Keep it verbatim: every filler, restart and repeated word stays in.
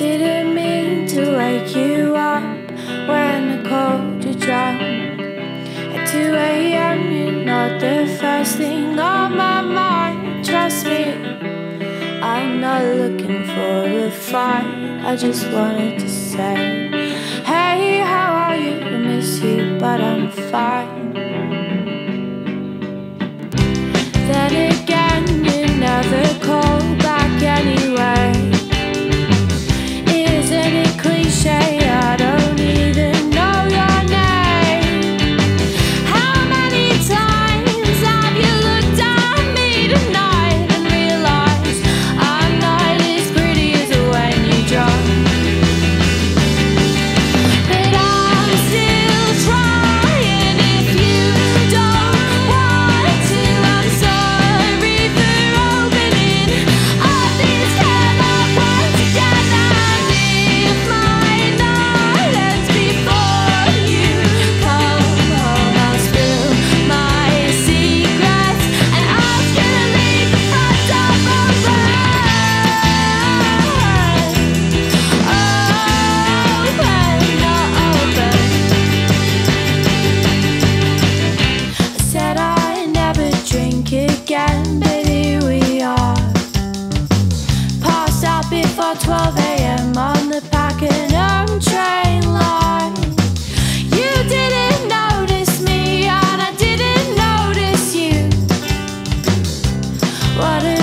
Didn't mean to wake you up when I called you drunk at two a m You're not the first thing on my mind. Trust me, I'm not looking for a fight. I just wanted to say, hey, how are you? I miss you, but I'm fine. Then again, you never call back anyway. Isn't it cliche? I don't even know your name. How many times have you looked at me tonight and realized I'm not as pretty as when you're drunk? But I'm still trying. If you don't want to, I'm sorry for opening up this can of worms together. If my night ends before you come home, I'll spill my secrets and ask you to leave the front door open. Open, not open. I said I'd never drink again, but here we are, passed out before twelve a m on the Pakenham train line. You didn't notice me and I didn't notice you. What a